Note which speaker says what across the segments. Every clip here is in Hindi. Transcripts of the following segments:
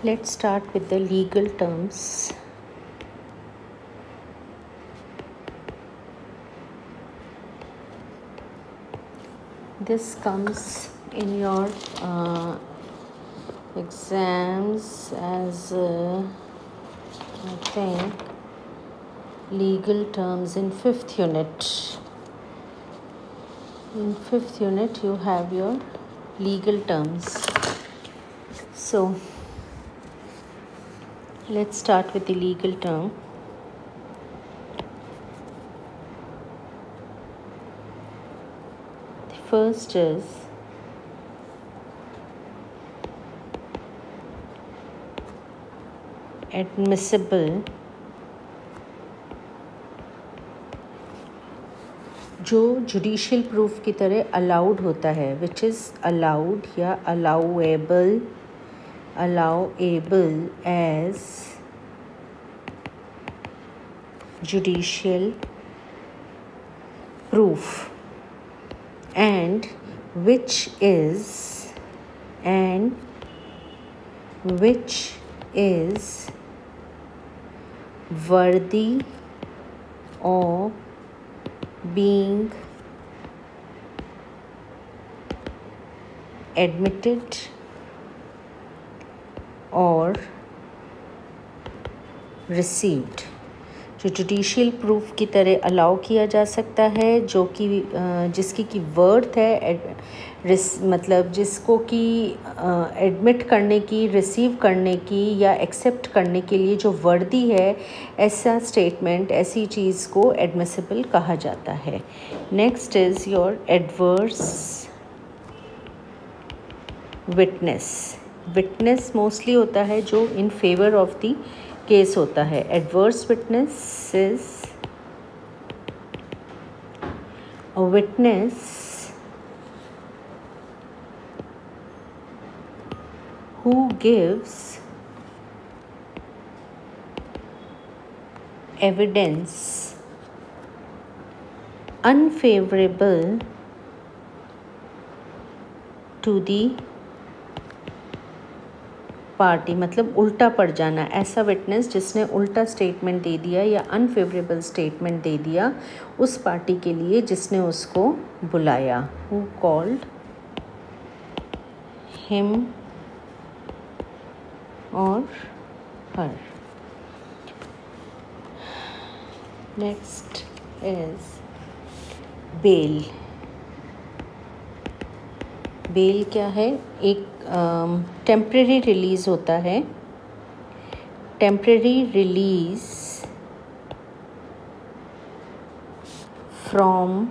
Speaker 1: Let's start with the legal terms. This comes in your exams as I think legal terms in 5th unit. In 5th unit you have your legal terms. So let's start with the legal term. The first is admissible, जो जुडिशियल प्रूफ की तरह अलाउड होता है, विच इज़ अलाउड या allowable as judicial proof and which is worthy of being admitted or received, जो जुडिशियल प्रूफ की तरह अलाउ किया जा सकता है, जो कि जिसकी की वर्थ है, मतलब जिसको कि एडमिट करने की, रिसीव करने की या एक्सेप्ट करने के लिए जो वर्दी है, ऐसा स्टेटमेंट, ऐसी चीज़ को एडमिसिबल कहा जाता है. Next is your adverse witness. Witness mostly होता है जो in favour of the case होता है. Adverse witness is a witness who gives evidence unfavorable to the party, मतलब उल्टा पड़ जाना. ऐसा विटनेस जिसने उल्टा स्टेटमेंट दे दिया या अनफेवरेबल स्टेटमेंट दे दिया उस पार्टी के लिए जिसने उसको बुलाया. Who called him or her. Next is bail. Bail क्या है? एक टेम्परेरी रिलीज़ होता है. Temporary release from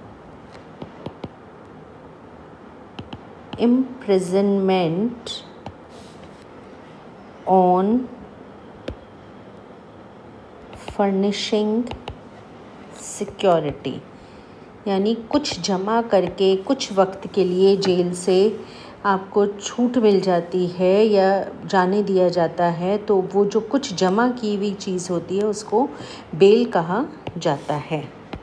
Speaker 1: imprisonment on furnishing security, यानी कुछ जमा करके कुछ वक्त के लिए जेल से आपको छूट मिल जाती है या जाने दिया जाता है, तो वो जो कुछ जमा की हुई चीज़ होती है उसको बेल कहा जाता है.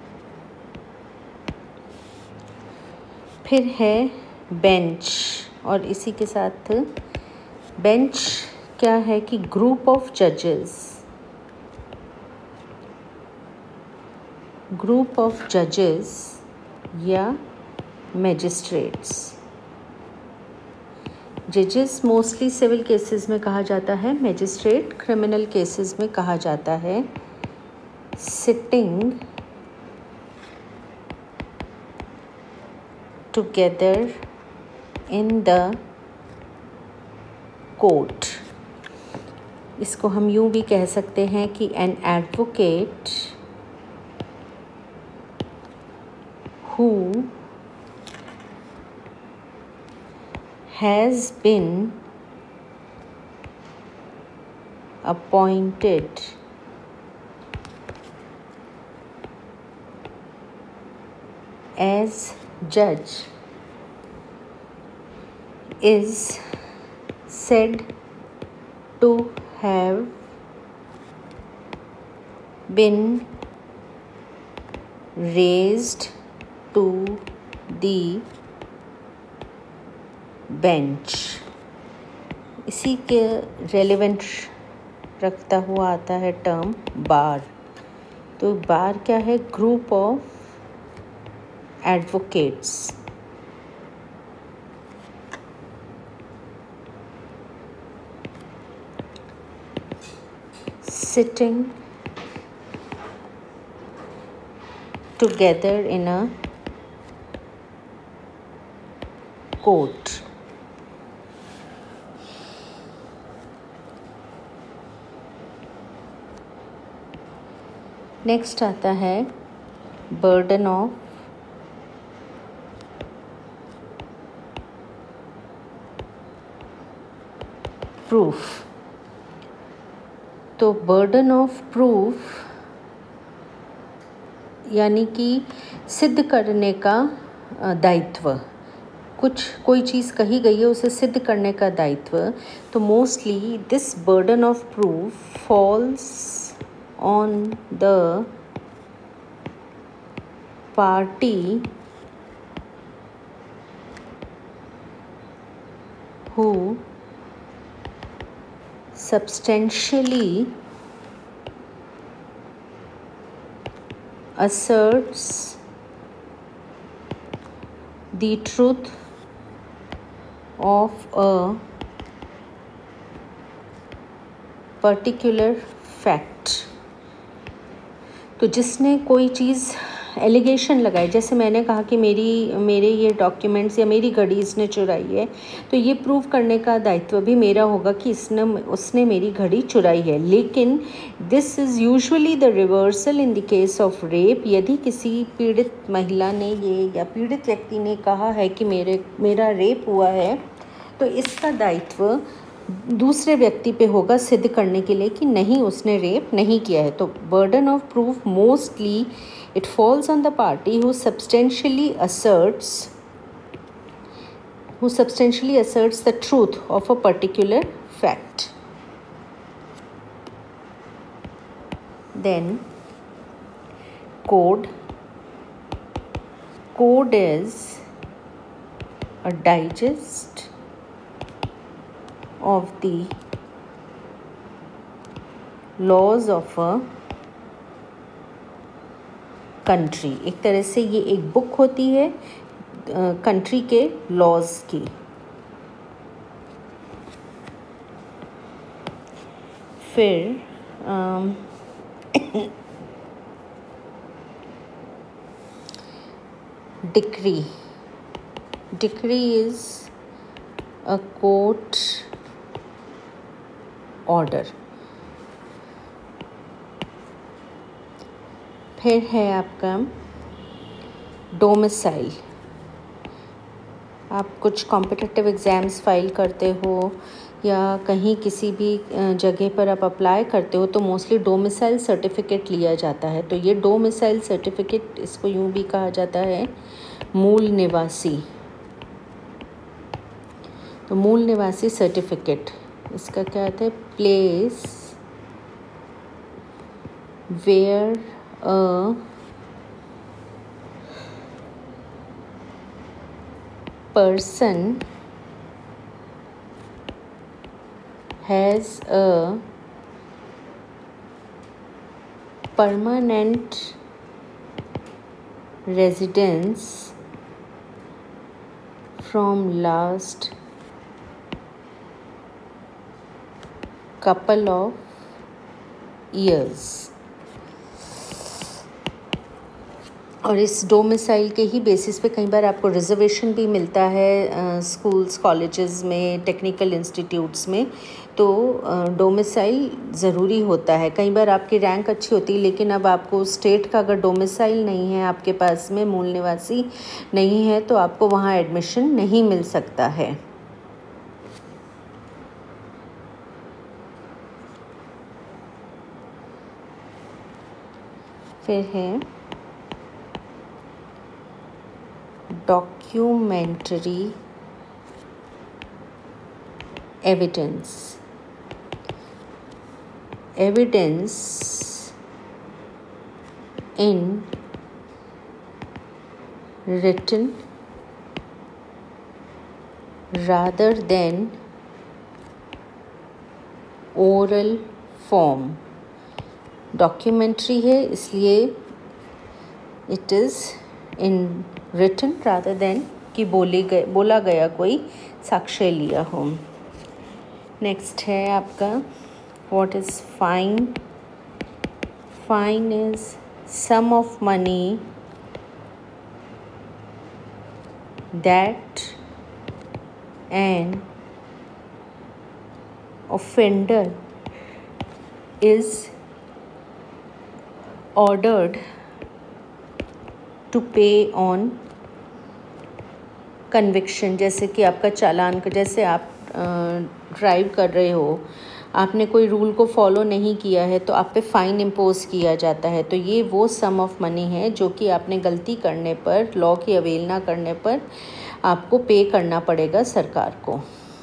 Speaker 1: फिर है बेंच, और इसी के साथ बेंच क्या है कि ग्रुप ऑफ जजेस या मैजिस्ट्रेट्स. जजेस मोस्टली सिविल केसेस में कहा जाता है, मैजिस्ट्रेट क्रिमिनल केसेस में कहा जाता है. Sitting together in the court. इसको हम यूँ भी कह सकते हैं कि an advocate who has been appointed as judge is said to have been raised to the bench. इसी के रेलेवेंट रखता हुआ आता है टर्म बार। तो बार क्या है? Group of advocates sitting together in a court. Next आता है बर्डन ऑफ प्रूफ। तो बर्डन ऑफ प्रूफ यानी कि सिद्ध करने का दायित्व, कोई चीज़ कही गई है उसे सिद्ध करने का दायित्व। तो mostly this burden of proof falls on the party who substantially asserts the truth of a particular fact। तो जिसने कोई चीज़ एलिगेशन लगाई, जैसे मैंने कहा कि मेरे ये डॉक्यूमेंट्स या मेरी घड़ी इसने चुराई है, तो ये प्रूव करने का दायित्व भी मेरा होगा कि उसने मेरी घड़ी चुराई है। लेकिन this is usually the reversal in the case of rape. यदि किसी पीड़ित महिला ने ये या पीड़ित व्यक्ति ने कहा है कि मेरा रेप हुआ है, तो इसका दायित्व दूसरे व्यक्ति पे होगा सिद्ध करने के लिए कि नहीं, उसने रेप नहीं किया है। तो burden of proof mostly it falls on the party who substantially asserts the truth of a particular fact. Then code is a digest of the laws of a country. एक तरह से ये एक बुक होती है कंट्री के लॉज की। फिर decree is a court order. फिर है आपका डोमिसाइल। आप कुछ कॉम्पिटिटिव एग्ज़ाम्स फाइल करते हो या कहीं किसी भी जगह पर आप अप्लाई करते हो तो मोस्टली डोमिसाइल सर्टिफिकेट लिया जाता है। तो ये डोमिसाइल सर्टिफिकेट, इसको यूँ भी कहा जाता है मूल निवासी। तो मूल निवासी सर्टिफिकेट, इसका क्या आता है? Place where a person has a permanent residence from last couple of years। और इस डोमिसाइल के ही बेसिस पे कई बार आपको रिजर्वेशन भी मिलता है स्कूल्स, कॉलेजेस में, टेक्निकल इंस्टीट्यूट्स में। तो डोमिसाइल ज़रूरी होता है। कई बार आपकी रैंक अच्छी होती है लेकिन अब आपको स्टेट का अगर डोमिसाइल नहीं है, आपके पास में मूल निवासी नहीं है, तो आपको वहाँ एडमिशन नहीं मिल सकता है। फिर है documentary evidence in written rather than oral form. Documentary है इसलिए it is in written rather than कि बोला गया कोई साक्ष्य लिया हो। नेक्स्ट है आपका what is fine. Fine is sum of money that an offender is ordered to pay on conviction. जैसे कि आपका चालान का, जैसे आप ड्राइव कर रहे हो, आपने कोई रूल को फॉलो नहीं किया है तो आप पे फ़ाइन इम्पोज किया जाता है। तो ये वो सम ऑफ मनी है जो कि आपने गलती करने पर, लॉ की अवेलना करने पर आपको पे करना पड़ेगा सरकार को।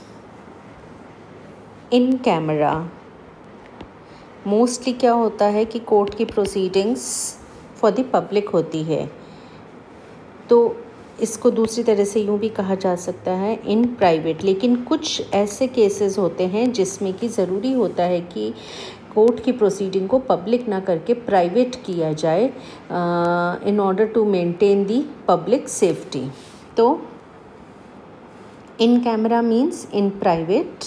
Speaker 1: इन कैमरा मोस्टली क्या होता है कि कोर्ट की प्रोसीडिंग्स फॉर द पब्लिक होती है, तो इसको दूसरी तरह से यूँ भी कहा जा सकता है इन प्राइवेट। लेकिन कुछ ऐसे केसेस होते हैं जिसमें कि ज़रूरी होता है कि कोर्ट की प्रोसीडिंग को पब्लिक ना करके प्राइवेट किया जाए in order to maintain the public safety. तो in camera means in private.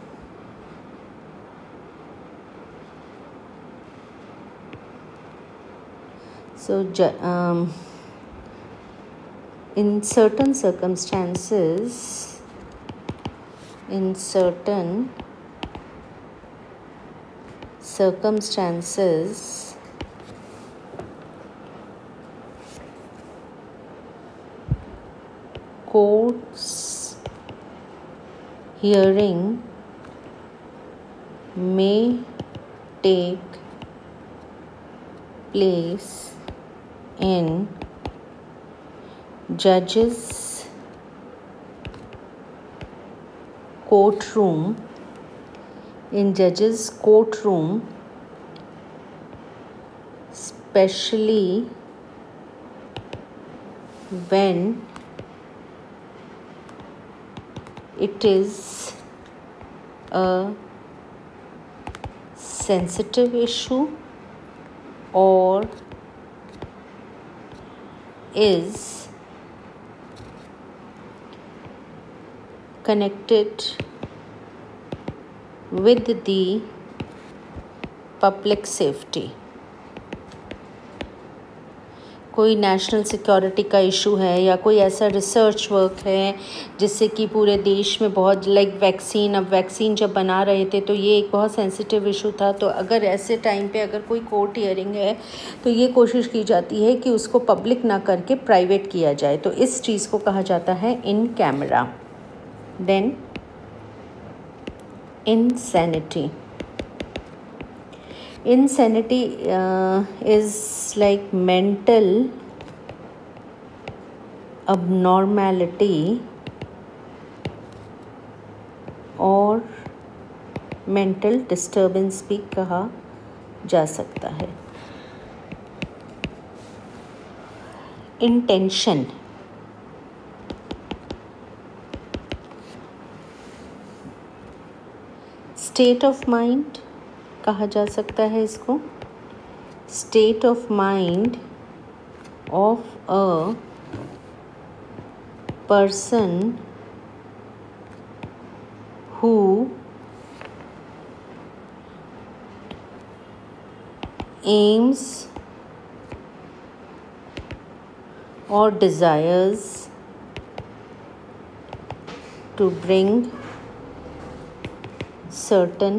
Speaker 1: So, in certain circumstances, courts hearing may take place in judges courtroom, especially when it is a sensitive issue or is connected with the public safety। कोई नेशनल सिक्योरिटी का इशू है या कोई ऐसा रिसर्च वर्क है जिससे कि पूरे देश में बहुत वैक्सीन, अब वैक्सीन जब बना रहे थे तो ये एक बहुत सेंसिटिव इशू था। तो अगर ऐसे टाइम पे अगर कोई कोर्ट हियरिंग है तो ये कोशिश की जाती है कि उसको पब्लिक ना करके प्राइवेट किया जाए। तो इस चीज़ को कहा जाता है in camera. Then insanity is like mental abnormality और mental disturbance भी कहा जा सकता है। intention स्टेट ऑफ माइंड कहा जा सकता है इसको। State of mind of a person who aims or desires to bring certain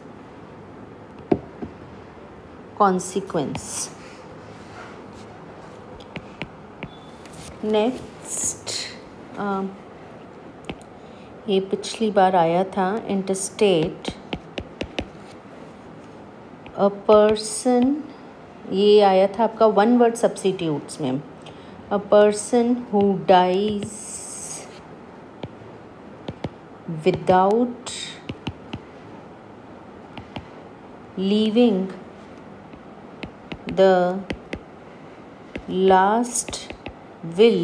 Speaker 1: consequence। नेक्स्ट ये पिछली बार आया था इंटरस्टेट अ पर्सन, ये आया था आपका वन वर्ड सब्स्टिट्यूट्स में। A person who dies without leaving the last will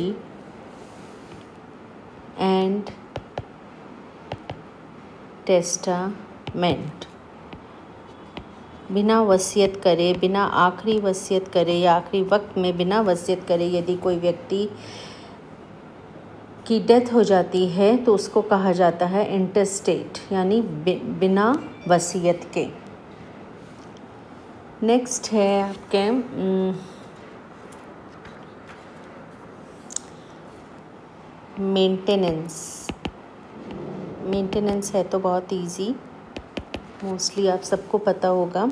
Speaker 1: and testament। बिना वसीयत करे, बिना आखिरी वसीयत करे या आखिरी वक्त में बिना वसीयत करे यदि कोई व्यक्ति की डेथ हो जाती है तो उसको कहा जाता है इंटेस्टेट, यानी बिना वसीयत के। नेक्स्ट है आपके मेंटेनेंस। मेंटेनेंस है तो बहुत इजी, मोस्टली आप सबको पता होगा।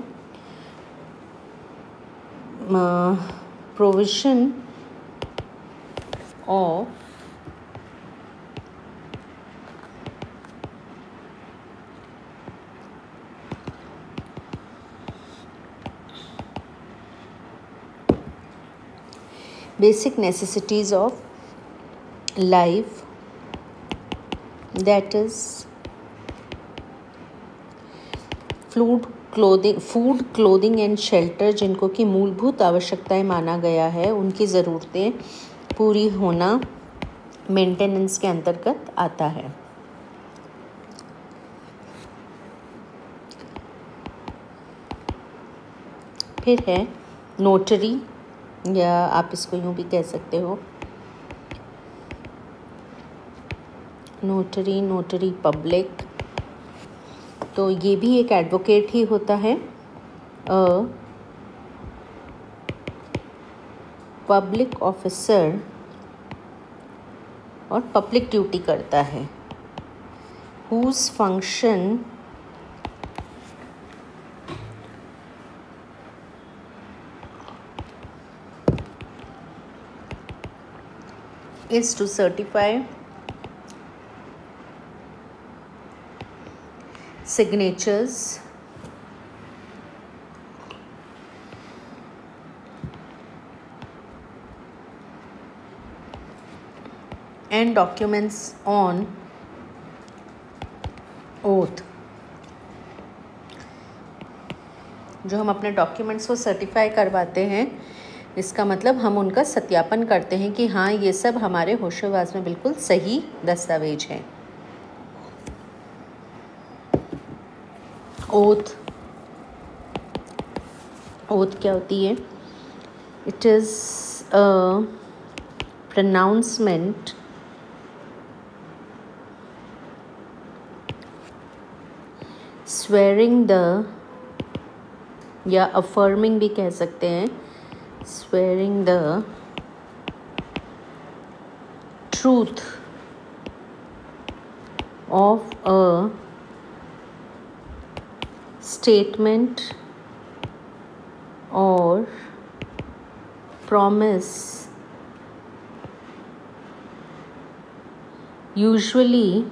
Speaker 1: Provision of basic necessities of life, that is food, clothing and shelter, जिनको कि मूलभूत आवश्यकताएं माना गया है, उनकी ज़रूरतें पूरी होना मेंटेनेंस के अंतर्गत आता है। फिर है नोटरी, या आप इसको यूँ भी कह सकते हो नोटरी पब्लिक। तो ये भी एक एडवोकेट ही होता है। पब्लिक ऑफिसर और पब्लिक ड्यूटी करता है। Whose function is to certify signatures and documents on oath। जो हम अपने डॉक्यूमेंट्स को सर्टिफाई करवाते हैं, इसका मतलब हम उनका सत्यापन करते हैं कि हाँ ये सब हमारे होशोहवास में बिल्कुल सही दस्तावेज हैं। ओथ क्या होती है? It is a pronouncement swearing the, या अफर्मिंग भी कह सकते हैं, swearing the truth of a statement or promise, usually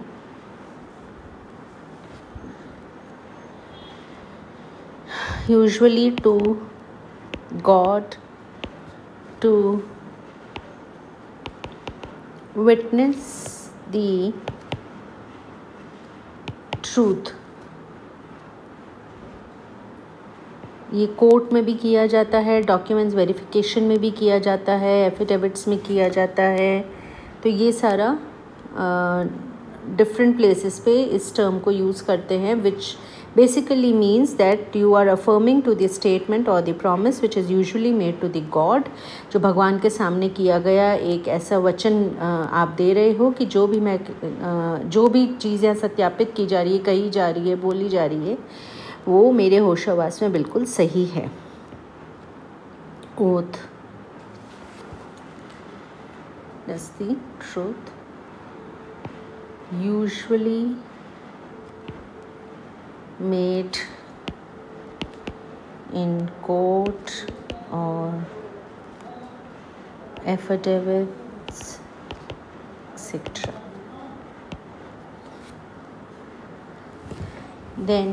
Speaker 1: to God, to witness the truth। ये कोर्ट में भी किया जाता है, डॉक्यूमेंट्स वेरिफिकेशन में भी किया जाता है, एफिडेविट्स में किया जाता है। तो ये सारा डिफरेंट प्लेसेस पे इस टर्म को यूज़ करते हैं, विच basically means that you are affirming to the statement or the promise which is usually made to the God। जो भगवान के सामने किया गया एक ऐसा वचन आप दे रहे हो कि जो भी चीज़ें सत्यापित की जा रही है, कही जा रही है, बोली जा रही है, वो मेरे होशोहवास में बिल्कुल सही है। Oath is the truth usually made in court or affidavits, etc. Then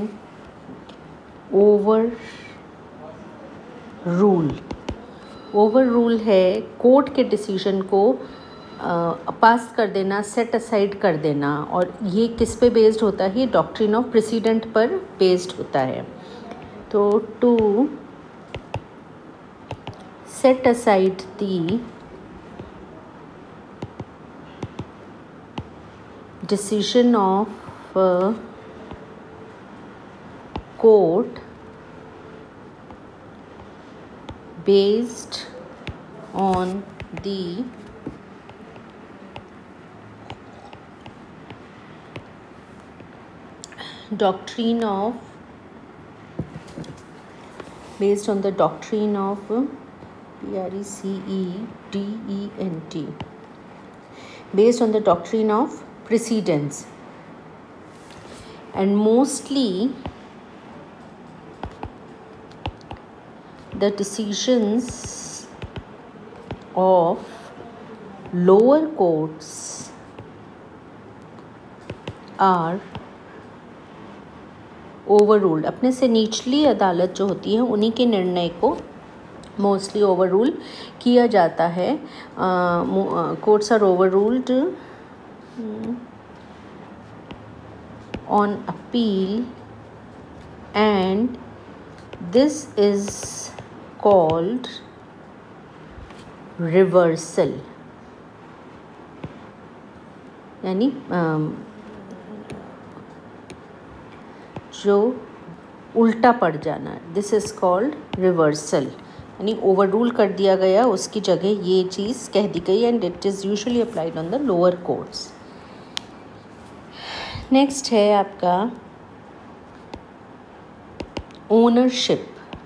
Speaker 1: overrule है कोर्ट के डिसीजन को पास कर देना, सेट असाइड कर देना। और ये किस पे बेस्ड होता है? डॉक्ट्रिन ऑफ प्रेसिडेंट पर बेस्ड होता है। तो to set aside the decision of court based on the doctrine of precedent, based on the doctrine of precedence, and mostly the decisions of lower courts are overruled. अपने से निचली अदालत जो होती है उन्हीं के निर्णय को मोस्टली ओवररूल किया जाता है. Courts are overruled on appeal and this is called reversal, यानी जो उल्टा पड़ जाना. दिस इज़ कॉल्ड रिवर्सल, यानी ओवररूल कर दिया गया, उसकी जगह ये चीज़ कह दी गई. And it is usually applied on the lower courts. Next है आपका ownership.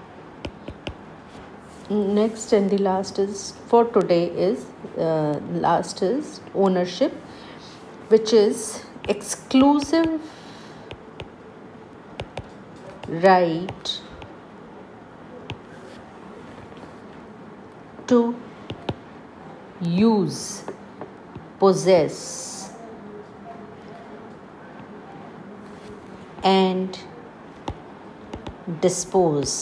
Speaker 1: Next and the last is for today is last is ownership, which is exclusive right to use, possess and dispose.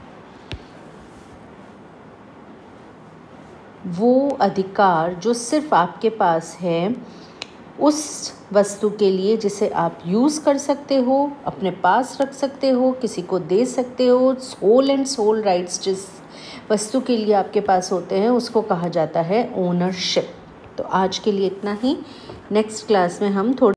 Speaker 1: वो अधिकार जो सिर्फ आपके पास है उस वस्तु के लिए जिसे आप यूज़ कर सकते हो, अपने पास रख सकते हो, किसी को दे सकते हो. होल एंड सोल राइट्स जिस वस्तु के लिए आपके पास होते हैं उसको कहा जाता है ओनरशिप. तो आज के लिए इतना ही. नेक्स्ट क्लास में हम थोड़ी